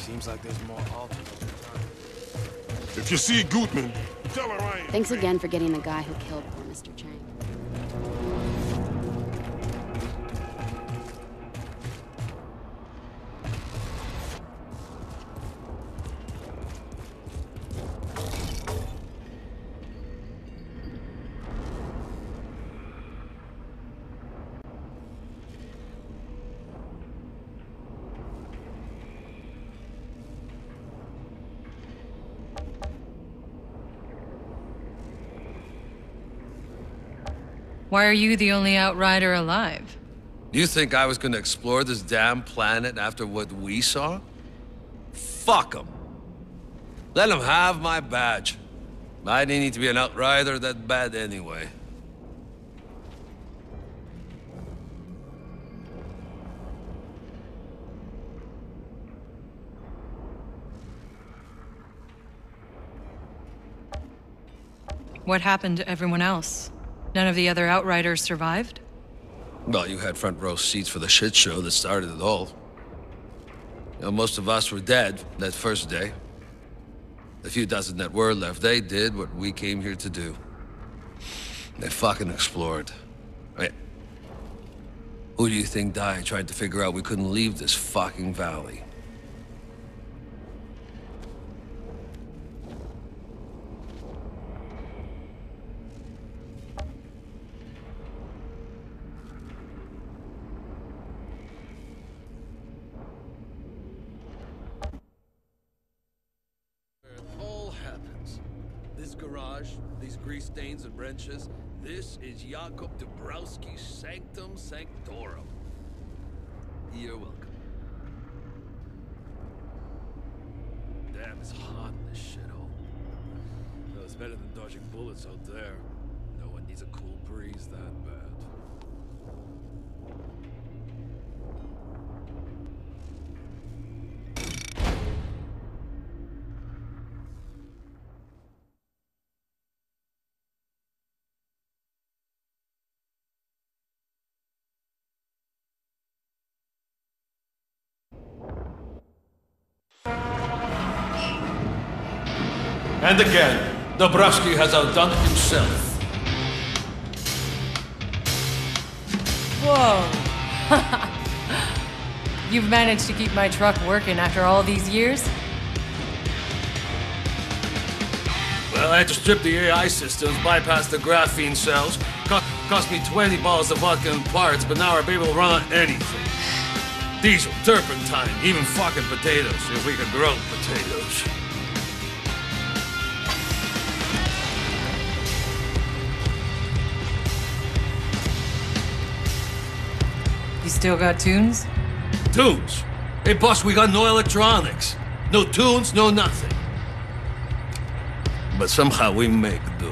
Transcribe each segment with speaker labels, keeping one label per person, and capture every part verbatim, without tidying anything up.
Speaker 1: Seems like there's more altars over time.
Speaker 2: If you see Gutman, tell her I ain't.
Speaker 3: Thanks again for getting the guy who killed poor Mister Chang.
Speaker 4: Why are you the only Outrider alive?
Speaker 5: You think I was gonna explore this damn planet after what we saw? Fuck them. Let them have my badge. I didn't need to be an Outrider that bad anyway.
Speaker 4: What happened to everyone else? None of the other Outriders survived?
Speaker 5: Well, you had front row seats for the shit show that started it all. You know, most of us were dead that first day. The few dozen that were left, they did what we came here to do. They fucking explored. Right? Who do you think died trying to figure out we couldn't leave this fucking valley? Garage, these grease stains and wrenches. This is Jakob Dabrowski's Sanctum Sanctorum. You're welcome. Damn, it's hot in this shithole. No, it's better than dodging bullets out there. No one needs a cool breeze that bad. And again, Dabrowski has outdone himself.
Speaker 4: Whoa. You've managed to keep my truck working after all these years?
Speaker 5: Well, I had to strip the A I systems, bypass the graphene cells. Co cost me twenty bottles of vodka and parts, but now I'll be able to run on anything. Diesel, turpentine, even fucking potatoes, if we could grow potatoes.
Speaker 4: You still got tunes?
Speaker 5: Tunes? Hey, boss, we got no electronics. No tunes, no nothing. But somehow we make do.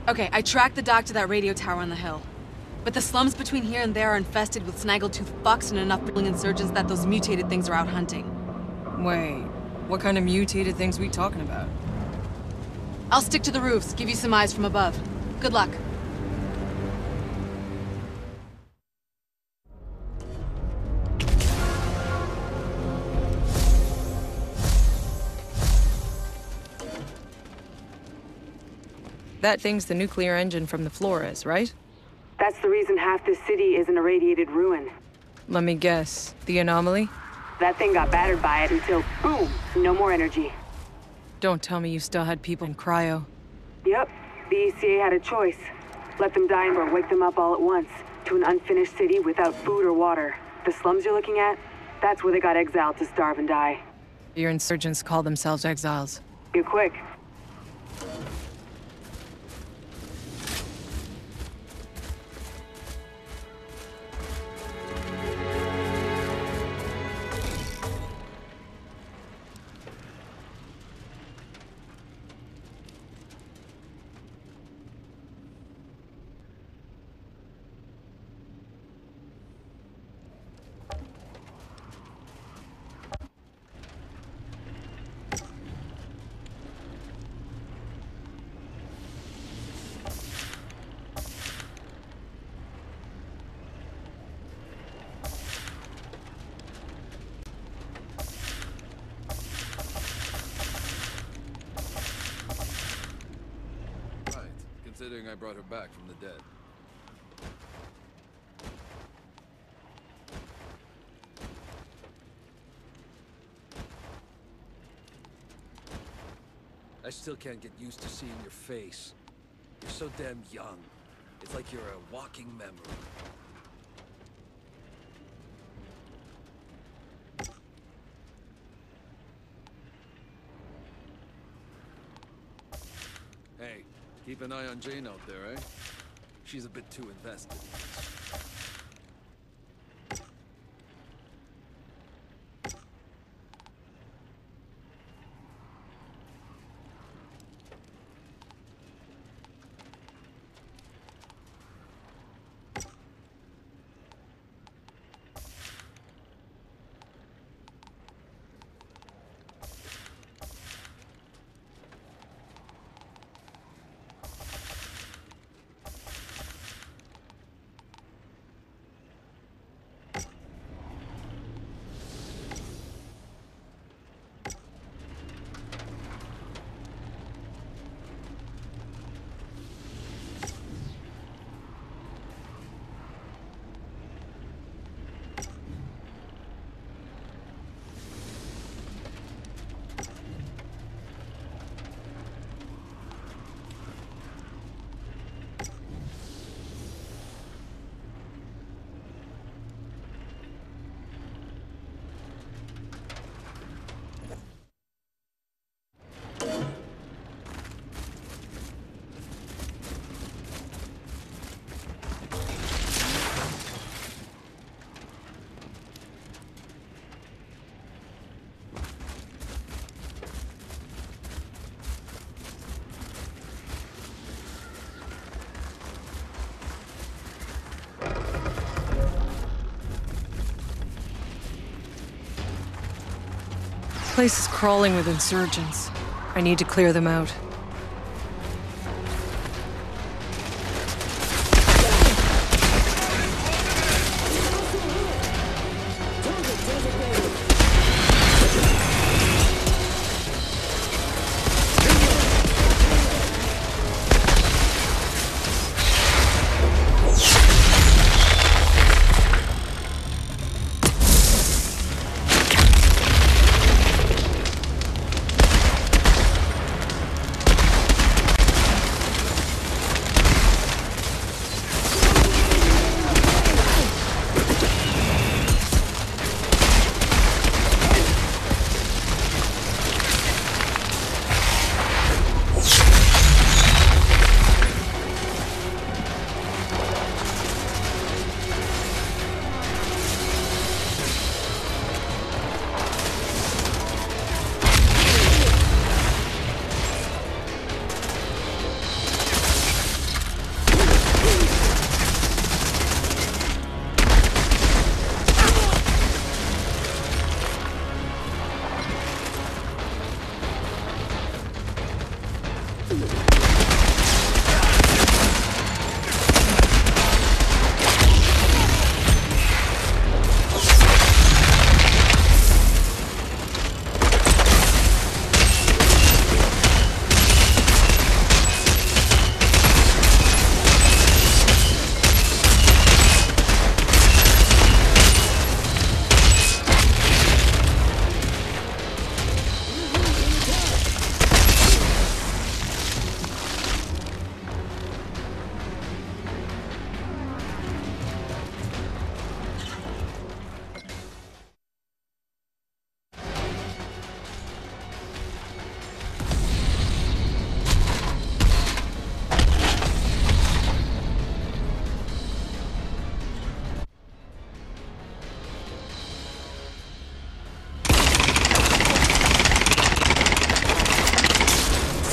Speaker 6: Okay, I tracked the dock to that radio tower on the hill. But the slums between here and there are infested with snaggletooth fucks and enough billing insurgents that those mutated things are out hunting.
Speaker 4: Wait, what kind of mutated things we talking about?
Speaker 6: I'll stick to the roofs, give you some eyes from above. Good luck.
Speaker 4: That thing's the nuclear engine from the Flores, right?
Speaker 7: That's the reason half this city is an irradiated ruin.
Speaker 4: Let me guess. The anomaly?
Speaker 7: That thing got battered by it until, boom, no more energy.
Speaker 4: Don't tell me you still had people in cryo.
Speaker 7: Yep, the E C A had a choice. Let them die or wake them up all at once, to an unfinished city without food or water. The slums you're looking at, that's where they got exiled to starve and die.
Speaker 4: Your insurgents call themselves exiles.
Speaker 7: Get quick.
Speaker 5: Considering I brought her back from the dead. I still can't get used to seeing your face. You're so damn young. It's like you're a walking memory. Hey. Keep an eye on Jane out there, eh? She's a bit too invested.
Speaker 4: This place is crawling with insurgents. I need to clear them out.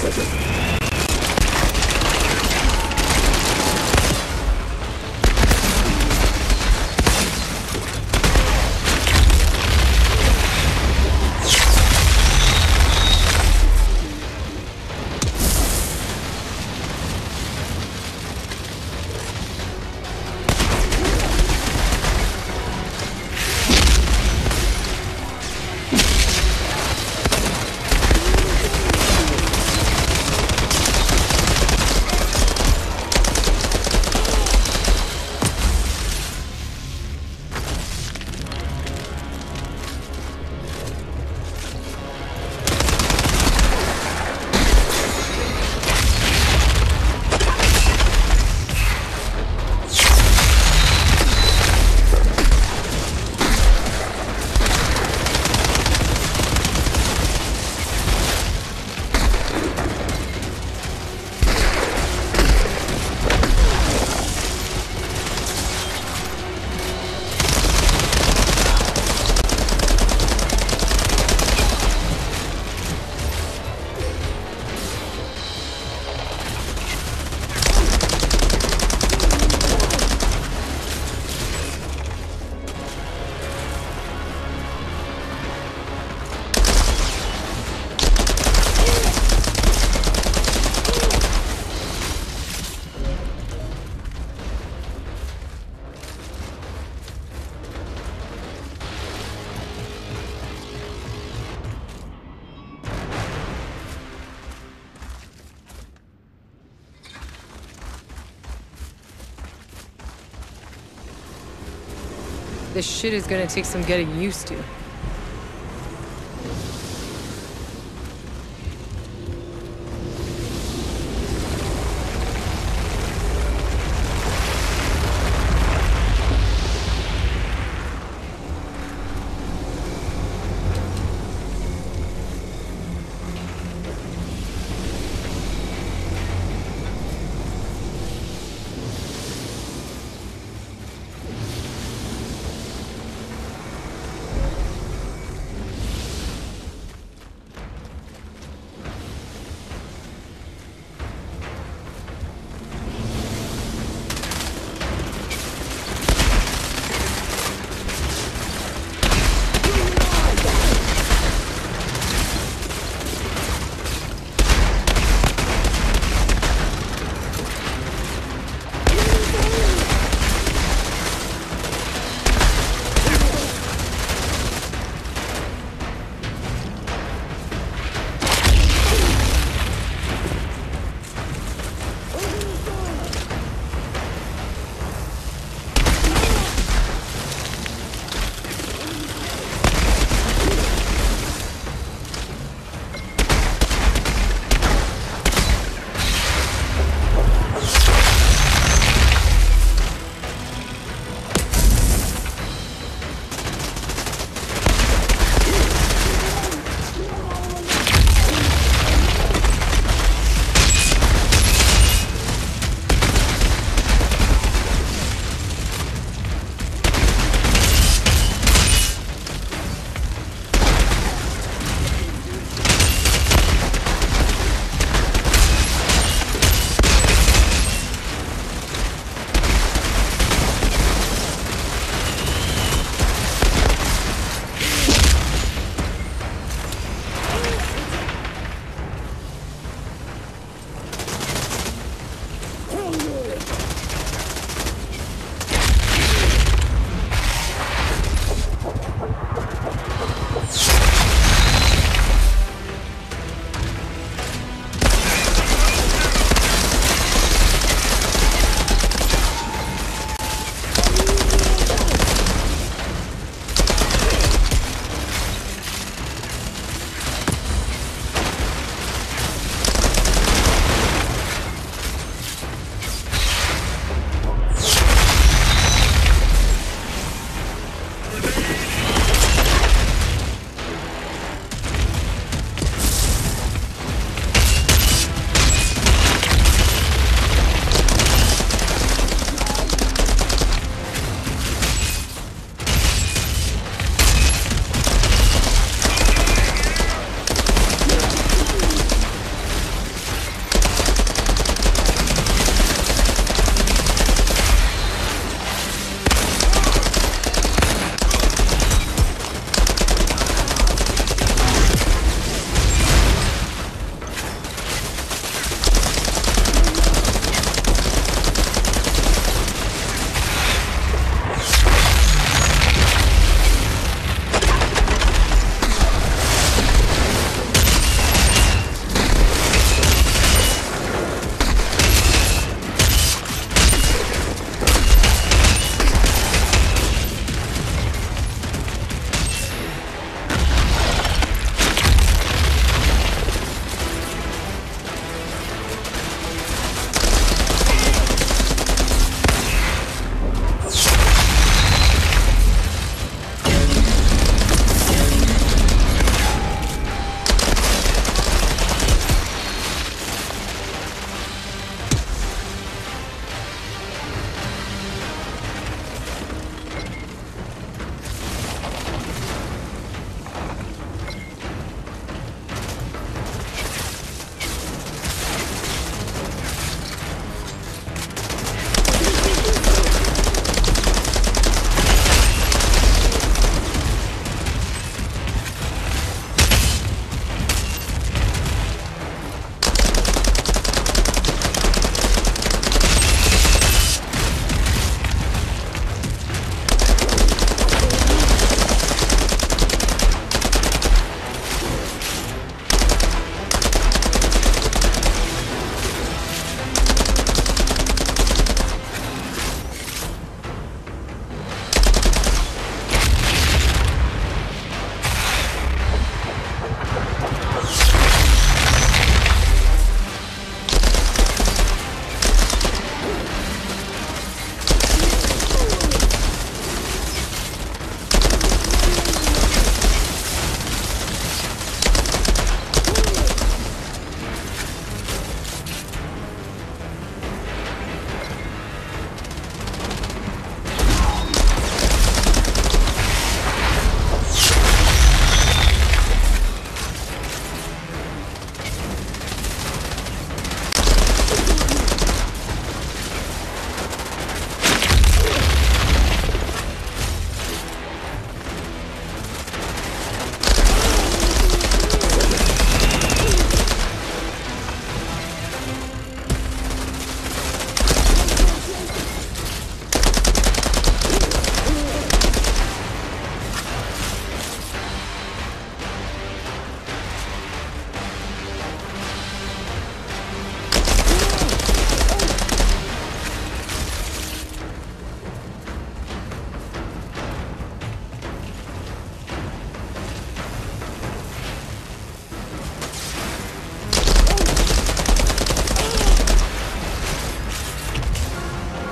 Speaker 8: This shit is gonna take some getting used to.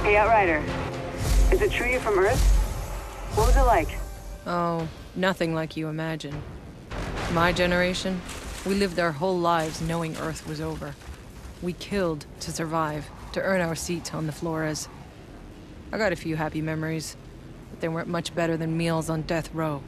Speaker 7: Hey, Outrider. Is it true you're from Earth? What was it like?
Speaker 8: Oh, nothing like you imagine. My generation, we lived our whole lives knowing Earth was over. We killed to survive, to earn our seat on the Flores. I got a few happy memories, but they weren't much better than meals on death row.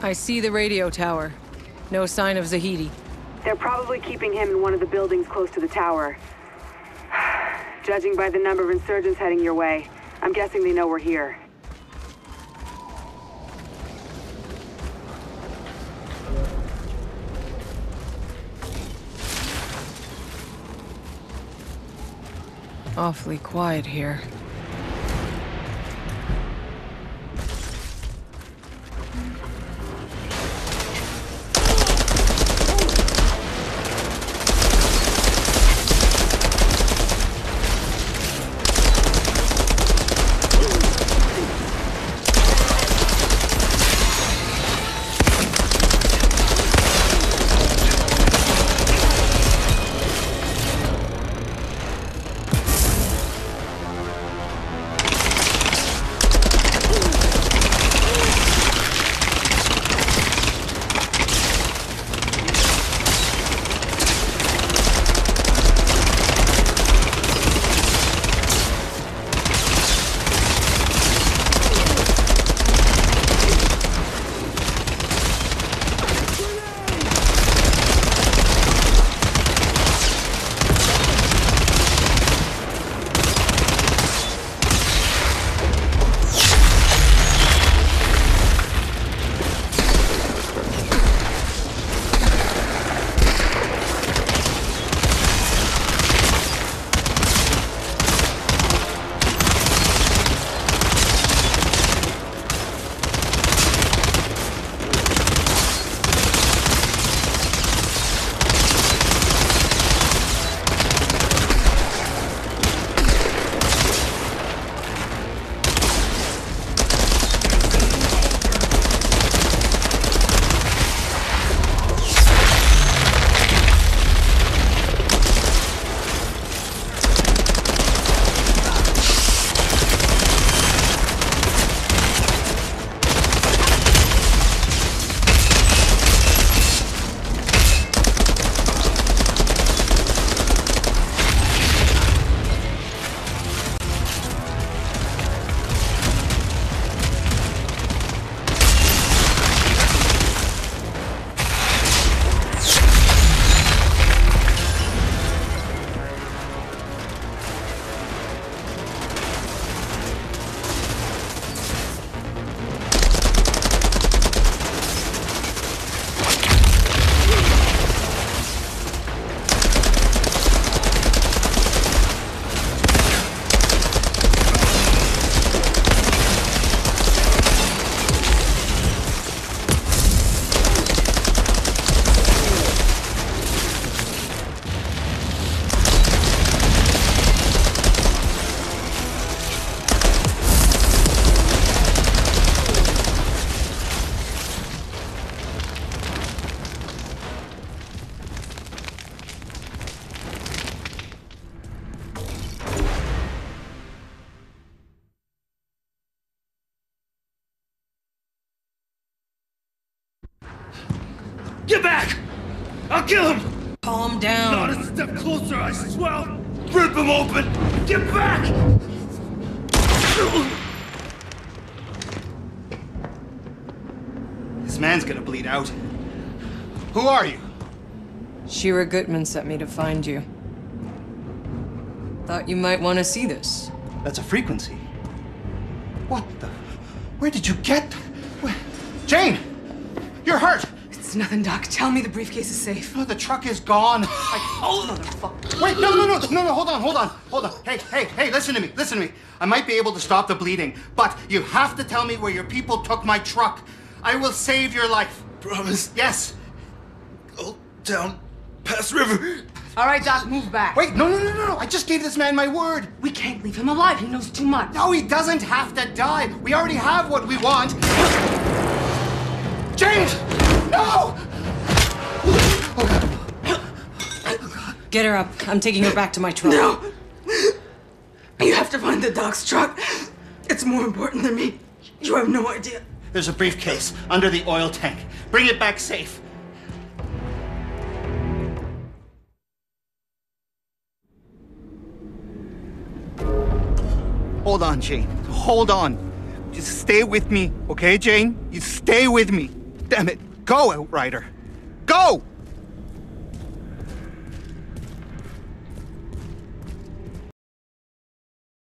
Speaker 8: I see the radio tower. No sign of Zahidi.
Speaker 7: They're probably keeping him in one of the buildings close to the tower. Judging by the number of insurgents heading your way, I'm guessing they know we're here.
Speaker 8: Awfully quiet here.
Speaker 9: Get back! I'll kill him!
Speaker 8: Calm down.
Speaker 9: Not a step closer, I swear! Rip him open! Get back!
Speaker 10: This man's gonna bleed out. Who are you?
Speaker 8: Shira Gutman sent me to find you. Thought you might want to see this.
Speaker 10: That's a frequency. What the? Where did you get? Where? Jane! You're hurt!
Speaker 6: It's nothing, Doc. Tell me the briefcase is safe.
Speaker 10: Oh, the truck is gone. I...
Speaker 6: Oh, motherfucker.
Speaker 10: Wait, no, no, no, no, no, hold on, hold on, hold on. Hey, hey, hey, listen to me, listen to me. I might be able to stop the bleeding, but you have to tell me where your people took my truck. I will save your life.
Speaker 9: Promise?
Speaker 10: Yes.
Speaker 9: Go down past river.
Speaker 6: All right, Doc, move back.
Speaker 10: Wait, no, no, no, no, no. I just gave this man my word.
Speaker 6: We can't leave him alive. He knows too much.
Speaker 10: No, he doesn't have to die. We already have what we want. James! No!
Speaker 8: Get her up. I'm taking her back to my truck.
Speaker 6: No! You have to find the Doc's truck. It's more important than me. You have no idea.
Speaker 10: There's a briefcase under the oil tank. Bring it back safe. Hold on, Jane. Hold on. Just stay with me, okay, Jane? You stay with me. Damn it. Go, Outrider. Go!